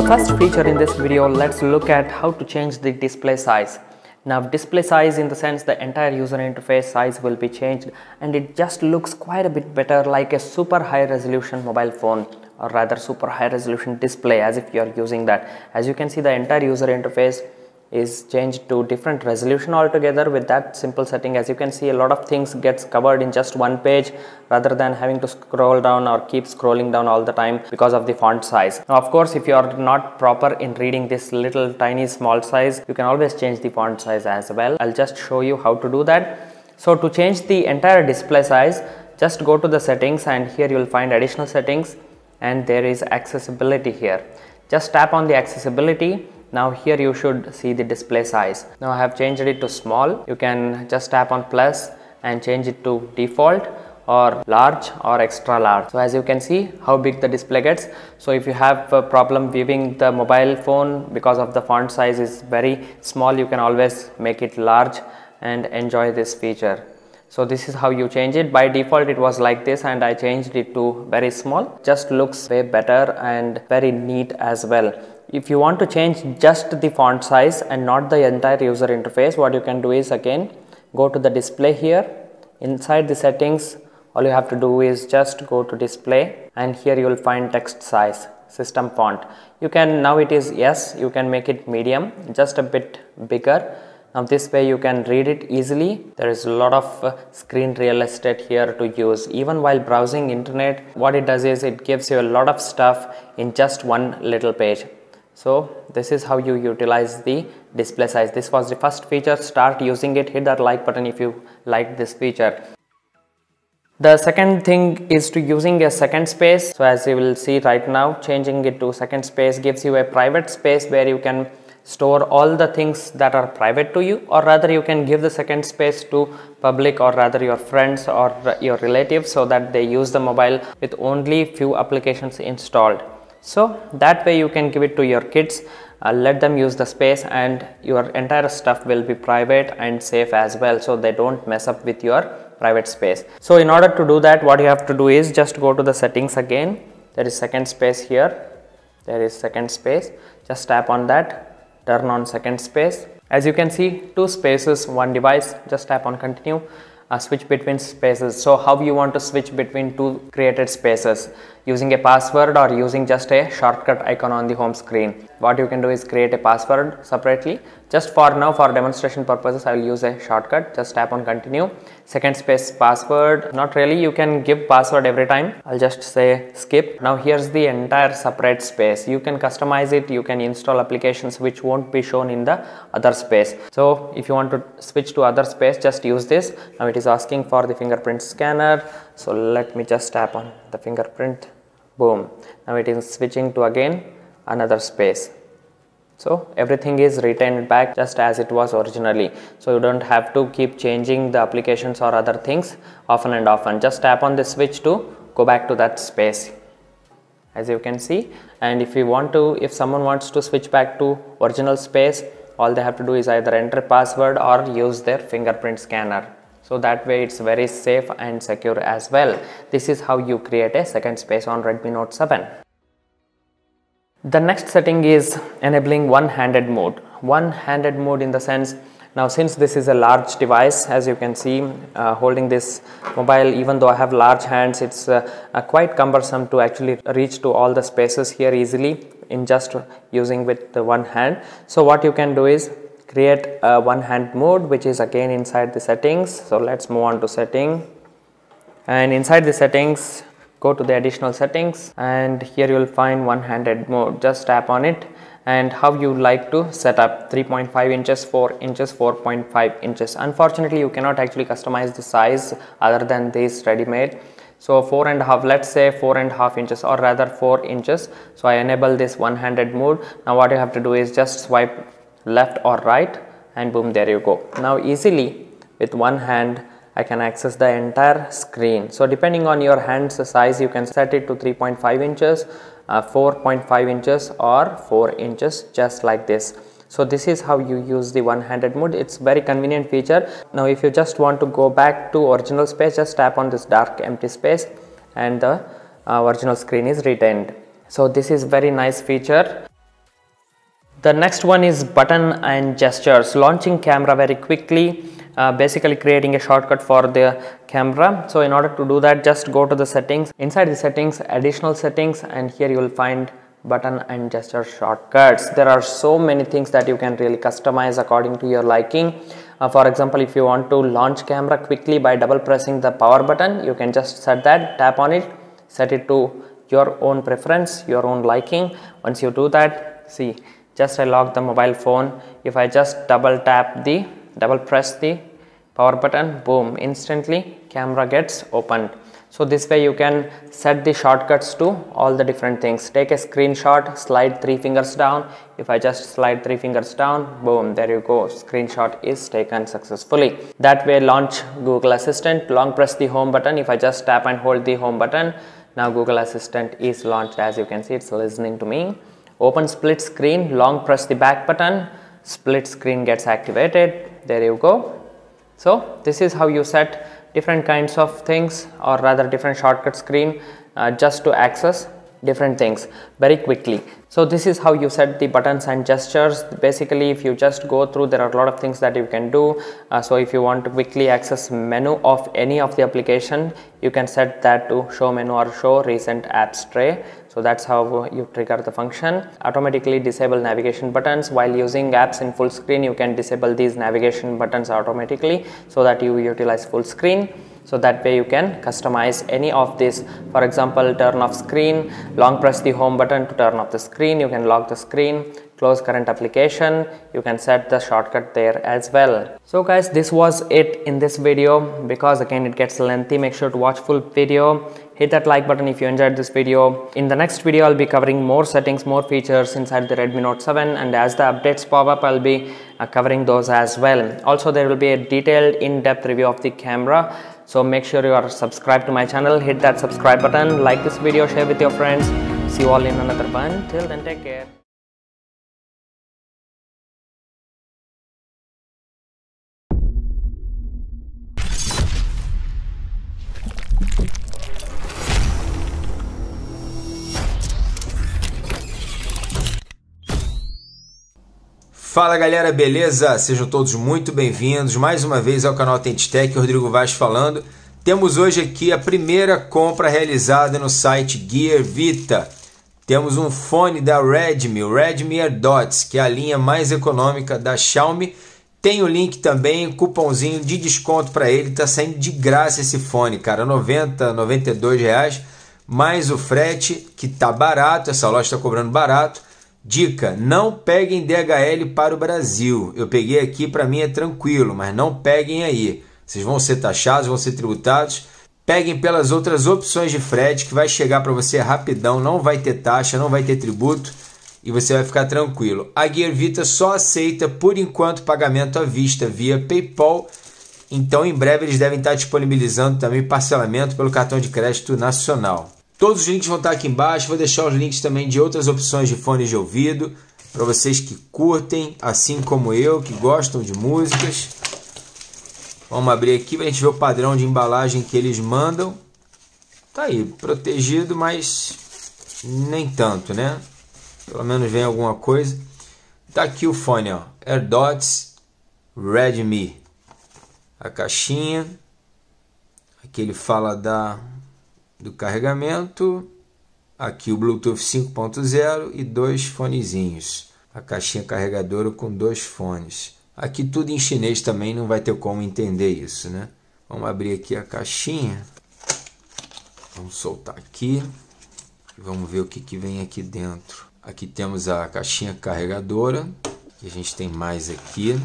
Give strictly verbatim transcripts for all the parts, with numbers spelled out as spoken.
first feature in this video, let's look at how to change the display size. Now display size in the sense the entire user interface size will be changed, and it just looks quite a bit better like a super high resolution mobile phone, or rather super high resolution display, as if you are using that. As you can see, the entire user interface is changed to different resolution altogether with that simple setting. As you can see, a lot of things gets covered in just one page rather than having to scroll down or keep scrolling down all the time because of the font size. Now of course, if you are not proper in reading this little tiny small size, you can always change the font size as well. I'll just show you how to do that. So to change the entire display size, just go to the settings, and here you will find additional settings, and there is accessibility here. Just tap on the accessibility. Now here you should see the display size. Now I have changed it to small. You can just tap on plus and change it to default or large or extra large. So as you can see how big the display gets. So if you have a problem viewing the mobile phone because of the font size is very small, you can always make it large and enjoy this feature. So this is how you change it. By default it was like this, and I changed it to very small. Just looks way better and very neat as well. If you want to change just the font size and not the entire user interface, what you can do is again go to the display here. Inside the settings, all you have to do is just go to display, and here you will find text size, system font. You can, now it is yes, you can make it medium, just a bit bigger. Now this way you can read it easily. There is a lot of uh, screen real estate here to use. Even while browsing internet, what it does is it gives you a lot of stuff in just one little page. So this is how you utilize the display size. This was the first feature. Start using it. Hit that like button if you like this feature. The second thing is to using a second space. So as you will see right now, changing it to second space gives you a private space where you can store all the things that are private to you, or rather you can give the second space to public, or rather your friends or your relatives, so that they use the mobile with only few applications installed. So that way you can give it to your kids, uh, let them use the space, and your entire stuff will be private and safe as well, so they don't mess up with your private space. So in order to do that, what you have to do is just go to the settings again. There is second space here. There is second space. Just tap on that. Turn on second space. As you can see, two spaces, one device. Just tap on continue. Uh, switch between spaces. So how you want to switch between two created spaces, using a password or using just a shortcut icon on the home screen. What you can do is create a password separately. Just for now, for demonstration purposes, I will use a shortcut. Just tap on continue. Second space password. Not really, you can give password every time. I'll just say skip. Now here's the entire separate space. You can customize it. You can install applications which won't be shown in the other space. So if you want to switch to other space, just use this. Now it is asking for the fingerprint scanner. So let me just tap on the fingerprint. Boom. Now it is switching to again another space. So everything is retained back just as it was originally. So you don't have to keep changing the applications or other things often and often. Just tap on the switch to go back to that space, as you can see. And if you want to, if someone wants to switch back to original space, all they have to do is either enter password or use their fingerprint scanner. So that way it's very safe and secure as well. This is how you create a second space on Redmi Note seven. The next setting is enabling one-handed mode. One-handed mode in the sense, now since this is a large device, as you can see, uh, holding this mobile, even though I have large hands, it's uh, uh, quite cumbersome to actually reach to all the spaces here easily in just using with the one hand. So what you can do is create a one-hand mode, which is again inside the settings. So let's move on to setting, and inside the settings, go to the additional settings, and here you will find one-handed mode. Just tap on it, and how you like to set up three point five inches, four inches, four point five inches. Unfortunately, you cannot actually customize the size other than this ready-made. So four and a half, let's say four and a half inches, or rather four inches. So I enable this one-handed mode. Now what you have to do is just swipe left or right, and boom, there you go. Now easily with one hand I can access the entire screen. So depending on your hand's size, you can set it to three point five inches, uh, four point five inches, or four inches, just like this. So this is how you use the one-handed mode. It's very convenient feature. Now if you just want to go back to original space, just tap on this dark empty space, and the uh, original screen is retained. So this is very nice feature. The next one is button and gestures. Launching camera very quickly, uh, basically creating a shortcut for the camera. So in order to do that, just go to the settings. Inside the settings, additional settings, and here you will find button and gesture shortcuts. There are so many things that you can really customize according to your liking. Uh, for example, if you want to launch camera quickly by double pressing the power button, you can just set that, tap on it, set it to your own preference, your own liking. Once you do that, see, just I lock the mobile phone. If I just double tap the, double press the power button, boom, instantly camera gets opened. So this way you can set the shortcuts to all the different things. Take a screenshot, slide three fingers down. If I just slide three fingers down, boom, there you go, screenshot is taken successfully. That way launch Google Assistant, long press the home button. If I just tap and hold the home button, now Google Assistant is launched. As you can see, it's listening to me. Open split screen, long press the back button, split screen gets activated. There you go. So this is how you set different kinds of things, or rather different shortcut screen, uh, just to access different things very quickly. So this is how you set the buttons and gestures. Basically, if you just go through, there are a lot of things that you can do. Uh, so if you want to quickly access menu of any of the application, you can set that to show menu or show recent apps tray. So that's how you trigger the function. Automatically disable navigation buttons. While using apps in full screen, you can disable these navigation buttons automatically so that you utilize full screen. So that way you can customize any of this. For example, turn off screen, long press the home button to turn off the screen. You can lock the screen, close current application. You can set the shortcut there as well. So guys, this was it in this video. Because again it gets lengthy, make sure to watch full video. Hit that like button if you enjoyed this video. In the next video, I'll be covering more settings, more features inside the Redmi Note seven, and as the updates pop up, I'll be uh, covering those as well. Also, there will be a detailed in-depth review of the camera. So make sure you are subscribed to my channel. Hit that subscribe button, like this video, share with your friends. See you all in another one. Till then, take care. Fala galera, beleza? Sejam todos muito bem-vindos mais uma vez ao canal Tentitech, Rodrigo Vaz falando. Temos hoje aqui a primeira compra realizada no site Gear Vita. Temos um fone da Redmi, o Redmi AirDots, que é a linha mais econômica da Xiaomi. Tem o link também, cupomzinho de desconto para ele, tá saindo de graça esse fone, cara, noventa, noventa e dois reais, mais o frete, que tá barato, essa loja está cobrando barato. Dica, não peguem D H L para o Brasil. Eu peguei aqui, para mim é tranquilo, mas não peguem aí. Vocês vão ser taxados, vão ser tributados. Peguem pelas outras opções de frete, que vai chegar para você rapidão, não vai ter taxa, não vai ter tributo e você vai ficar tranquilo. A Gear Vita só aceita, por enquanto, pagamento à vista via PayPal. Então, em breve, eles devem estar disponibilizando também parcelamento pelo cartão de crédito nacional. Todos os links vão estar aqui embaixo, vou deixar os links também de outras opções de fones de ouvido, para vocês que curtem, assim como eu, que gostam de músicas. Vamos abrir aqui para a gente ver o padrão de embalagem que eles mandam. Tá aí, protegido, mas nem tanto, né? Pelo menos vem alguma coisa. Tá aqui o fone, ó, AirDots Redmi. A caixinha. Aqui ele fala da... do carregamento, aqui o Bluetooth cinco ponto zero e dois fonezinhos, a caixinha carregadora com dois fones. Aqui tudo em chinês também, não vai ter como entender isso, né? Vamos abrir aqui a caixinha, vamos soltar aqui e vamos ver o que, que vem aqui dentro. Aqui temos a caixinha carregadora, e a gente tem mais aqui.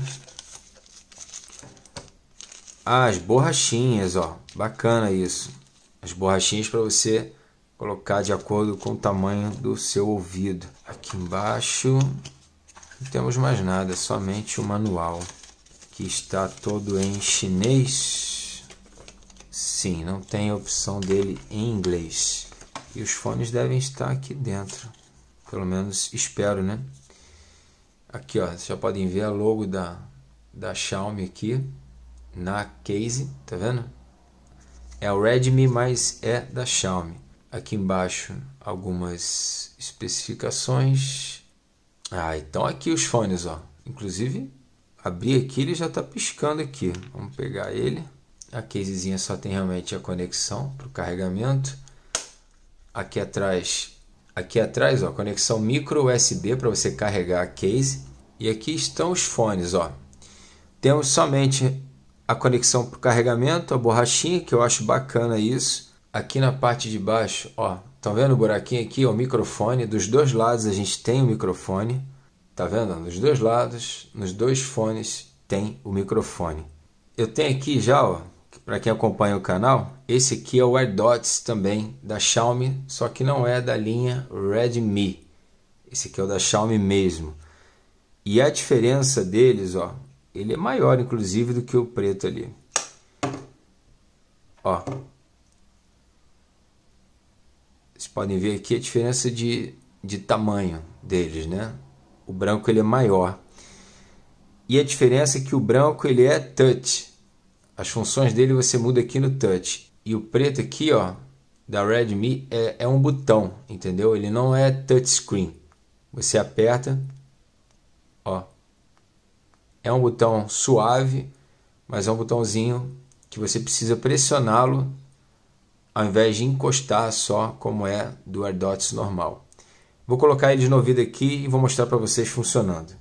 Ah, as borrachinhas, ó, bacana isso. As borrachinhas para você colocar de acordo com o tamanho do seu ouvido. Aqui embaixo não temos mais nada, somente o manual, que está todo em chinês. Sim, não tem a opção dele em inglês. E os fones devem estar aqui dentro, pelo menos espero, né? Aqui, ó, vocês já podem ver a logo da, da Xiaomi aqui na case, tá vendo? É o Redmi, mas é da Xiaomi. Aqui embaixo algumas especificações. Ah, então aqui os fones, ó. Inclusive, abri aqui, ele já está piscando aqui. Vamos pegar ele. A casezinha só tem realmente a conexão para o carregamento. Aqui atrás, aqui atrás, ó, conexão micro U S B para você carregar a case. E aqui estão os fones, ó. Temos somente a conexão para o carregamento, a borrachinha, que eu acho bacana isso. Aqui na parte de baixo, ó, estão vendo o buraquinho aqui, ó, o microfone. Dos dois lados a gente tem o microfone. Tá vendo? Dos dois lados, nos dois fones tem o microfone. Eu tenho aqui já, ó, para quem acompanha o canal, esse aqui é o AirDots também da Xiaomi, só que não é da linha Redmi. Esse aqui é o da Xiaomi mesmo. E a diferença deles, ó, ele é maior inclusive do que o preto ali. Ó. Vocês podem ver aqui a diferença de, de tamanho deles, né? O branco ele é maior. E a diferença é que o branco ele é touch. As funções dele você muda aqui no touch. E o preto aqui, ó, da Redmi é, é um botão, entendeu? Ele não é touchscreen. Você aperta, ó. É um botão suave, mas é um botãozinho que você precisa pressioná-lo ao invés de encostar só, como é do AirDots normal. Vou colocar eles no ouvido aqui e vou mostrar para vocês funcionando.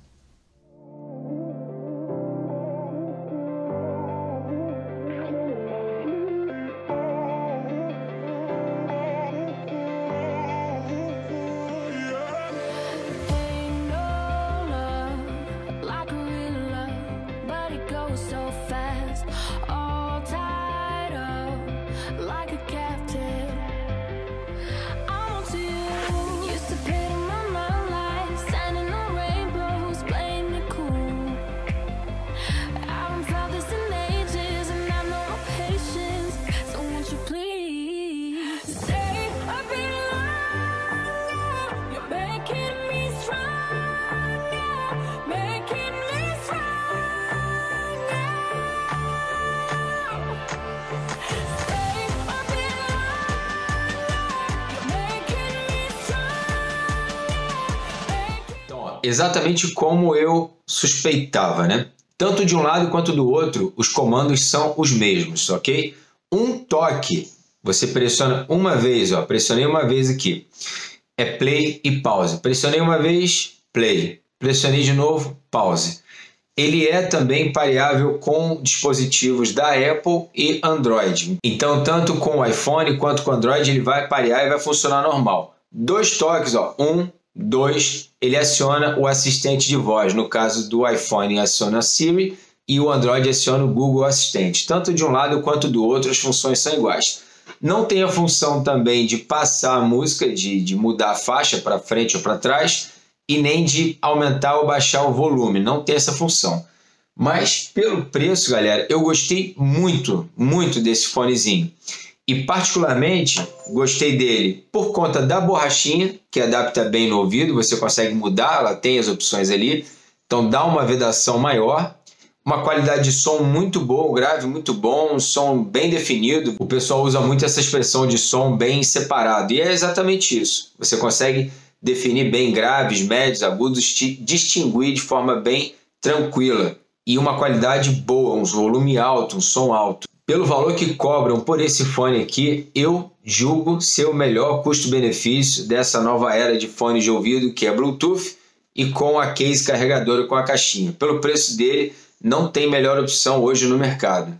Exatamente como eu suspeitava, né? Tanto de um lado quanto do outro, os comandos são os mesmos, ok? Um toque, você pressiona uma vez, ó, pressionei uma vez aqui, é play e pause. Pressionei uma vez, play. Pressionei de novo, pause. Ele é também pareável com dispositivos da Apple e Android. Então, tanto com o iPhone quanto com o Android, ele vai parear e vai funcionar normal. Dois toques, ó, um, dois, ele aciona o assistente de voz. No caso do iPhone, aciona a Siri e o Android aciona o Google Assistente. Tanto de um lado quanto do outro, as funções são iguais. Não tem a função também de passar a música, de, de mudar a faixa para frente ou para trás, e nem de aumentar ou baixar o volume. Não tem essa função. Mas, pelo preço, galera, eu gostei muito, muito desse fonezinho. E particularmente gostei dele por conta da borrachinha, que adapta bem no ouvido, você consegue mudar, ela tem as opções ali, então dá uma vedação maior, uma qualidade de som muito boa, um grave muito bom, um som bem definido. O pessoal usa muito essa expressão de som bem separado, e é exatamente isso. Você consegue definir bem graves, médios, agudos, distinguir de forma bem tranquila. E uma qualidade boa, um volume alto, um som alto. Pelo valor que cobram por esse fone aqui, eu julgo ser o melhor custo-benefício dessa nova era de fones de ouvido, que é Bluetooth e com a case carregadora com a caixinha. Pelo preço dele, não tem melhor opção hoje no mercado.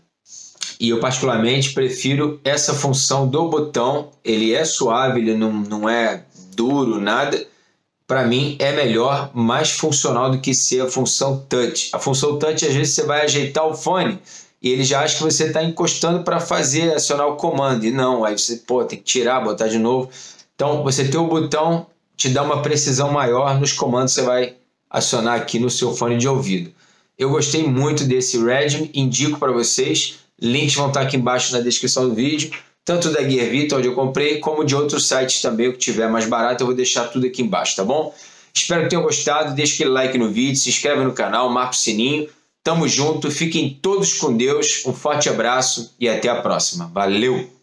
E eu particularmente prefiro essa função do botão. Ele é suave, ele não, não é duro, nada. Para mim é melhor, mais funcional do que ser a função touch. A função touch, às vezes você vai ajeitar o fone e ele já acha que você está encostando para fazer, acionar o comando. E não, aí você pô, tem que tirar, botar de novo. Então, você ter o botão te dá uma precisão maior nos comandos que você vai acionar aqui no seu fone de ouvido. Eu gostei muito desse Redmi, indico para vocês. Links vão estar aqui embaixo na descrição do vídeo. Tanto da Gearbit, onde eu comprei, como de outros sites também, o que tiver mais barato, eu vou deixar tudo aqui embaixo, tá bom? Espero que tenham gostado, deixe aquele like no vídeo, se inscreve no canal, marca o sininho. Tamo junto, fiquem todos com Deus, um forte abraço e até a próxima. Valeu!